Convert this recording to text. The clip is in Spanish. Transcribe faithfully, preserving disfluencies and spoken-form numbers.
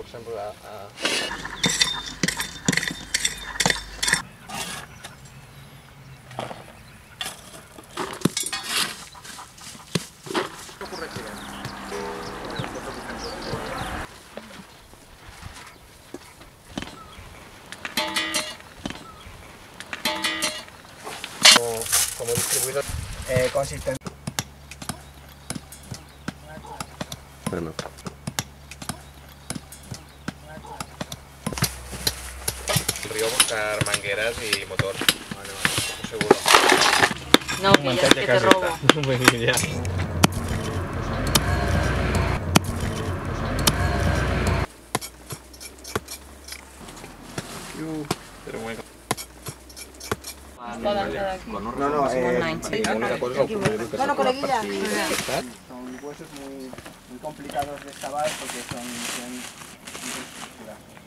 exemple, a... Ho corregirem. Como distribuïdor eh, consistent. Bueno. El río a buscar mangueras y motor. Vale, vale, seguro. No, que ya es que te robo. Ya. Pero bueno. No, no, eh, bueno, coleguilla. Son huesos muy, muy complicados de excavar porque son, son muy estructurados.